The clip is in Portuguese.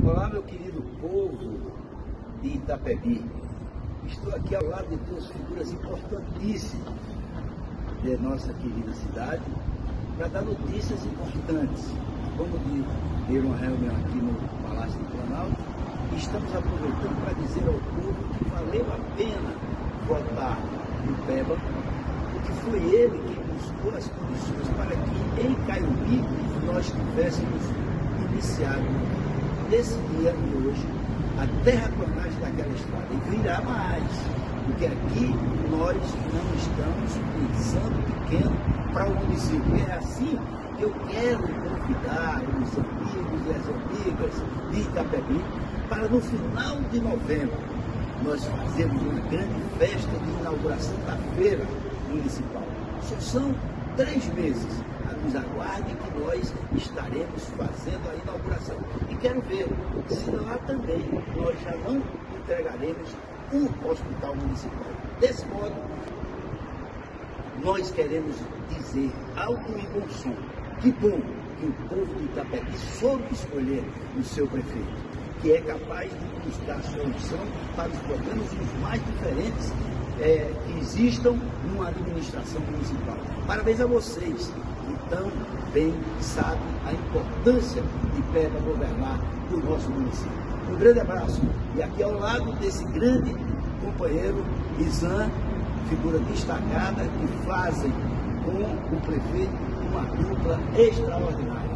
Olá, meu querido povo de Itapebi. Estou aqui ao lado de duas figuras importantíssimas de nossa querida cidade para dar notícias importantes. Como de uma reunião aqui no Palácio do Planalto, estamos aproveitando para dizer ao povo que valeu a pena votar no PEBA, porque foi ele quem buscou as condições para que em Caiubi nós tivéssemos iniciado nesse dia de hoje a terraplanagem daquela estrada, e virá mais, porque aqui nós não estamos pensando pequeno para o município. É assim que eu quero convidar os amigos e as amigas de Itapebi para no final de novembro nós fazermos uma grande festa de inauguração da feira municipal. Só são 3 meses. Nos aguardem que nós estaremos fazendo a inauguração. E quero ver se lá também nós já não entregaremos um hospital municipal. Desse modo, nós queremos dizer alto e bom som. Que bom que o povo de Itapebi soube escolher o seu prefeito, que é capaz de buscar solução para os problemas os mais diferentes que existam numa administração municipal. Parabéns a vocês, que tão bem sabem a importância de PEBA governar o nosso município. Um grande abraço. E aqui ao lado desse grande companheiro, Izan, figura destacada, que fazem com o prefeito uma dupla extraordinária.